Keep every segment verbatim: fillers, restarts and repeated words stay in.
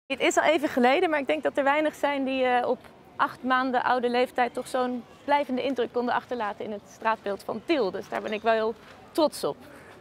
Het is al even geleden, maar ik denk dat er weinig zijn die uh, op acht maanden oude leeftijd toch zo'n blijvende indruk konden achterlaten in het straatbeeld van Tiel. Dus daar ben ik wel heel trots op.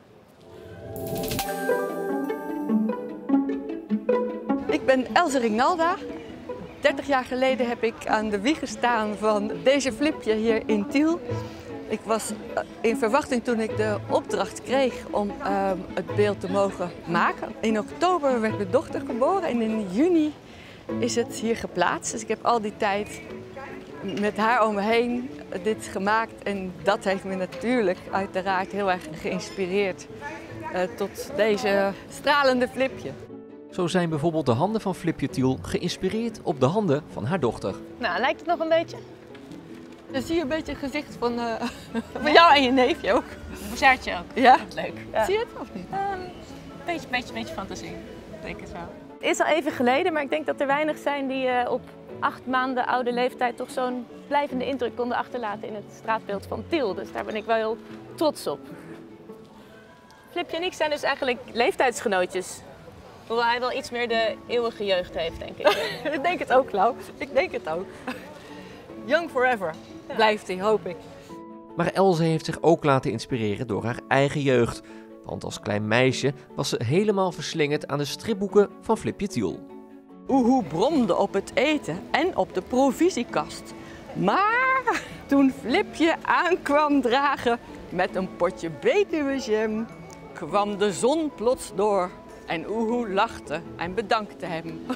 Ik ben Else Rinalda. dertig jaar geleden heb ik aan de wieg gestaan van deze Flipje hier in Tiel. Ik was in verwachting toen ik de opdracht kreeg om uh, het beeld te mogen maken. In oktober werd mijn dochter geboren en in juni is het hier geplaatst. Dus ik heb al die tijd met haar om me heen dit gemaakt. En dat heeft me natuurlijk uiteraard heel erg geïnspireerd uh, tot deze stralende Flipje. Zo zijn bijvoorbeeld de handen van Flipje Tiel geïnspireerd op de handen van haar dochter. Nou, lijkt het nog een beetje? Dan zie je een beetje het gezicht van, uh, van jou en je neefje ook. Boezertje ook. Ja? Leuk. Ja. Zie je het of niet? Een um, beetje, beetje, beetje fantasie. Ik denk het wel. Het is al even geleden, maar ik denk dat er weinig zijn die uh, op acht maanden oude leeftijd toch zo'n blijvende indruk konden achterlaten in het straatbeeld van Tiel. Dus daar ben ik wel heel trots op. Flipje en ik zijn dus eigenlijk leeftijdsgenootjes. Hoewel hij wel iets meer de eeuwige jeugd heeft, denk ik. Ik denk het ook, Lau. Ik denk het ook. Young forever, ja. Blijft hij, hoop ik. Maar Else heeft zich ook laten inspireren door haar eigen jeugd. Want als klein meisje was ze helemaal verslingerd aan de stripboeken van Flipje Tiel. Oehoe bromde op het eten en op de provisiekast. Maar toen Flipje aankwam dragen met een potje betuwejam, kwam de zon plots door. En Oehoe lachte en bedankte hem.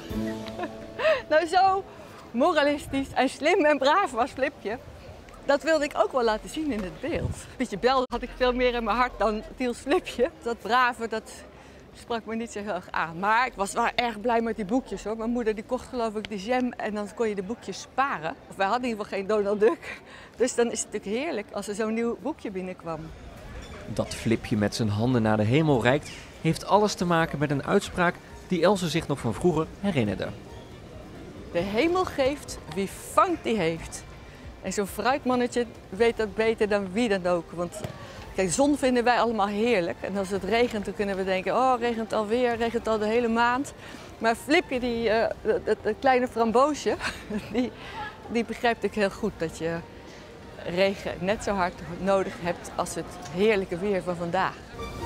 Nou, zo moralistisch en slim en braaf was Flipje. Dat wilde ik ook wel laten zien in het beeld. Pietje Bel had ik veel meer in mijn hart dan Tiels Flipje. Dat brave, dat sprak me niet zo heel erg aan. Maar ik was wel erg blij met die boekjes hoor. Mijn moeder die kocht geloof ik de jam en dan kon je de boekjes sparen. Of wij hadden in ieder geval geen Donald Duck. Dus dan is het natuurlijk heerlijk als er zo'n nieuw boekje binnenkwam. Dat Flipje met zijn handen naar de hemel reikt, heeft alles te maken met een uitspraak die Else zich nog van vroeger herinnerde. De hemel geeft, wie vangt die heeft. En zo'n fruitmannetje weet dat beter dan wie dan ook. Want kijk, zon vinden wij allemaal heerlijk. En als het regent, dan kunnen we denken, oh, regent alweer, regent al de hele maand. Maar Flipje, die, uh, dat, dat kleine framboosje, die, die begrijpt ik heel goed dat je regen net zo hard nodig hebt als het heerlijke weer van vandaag.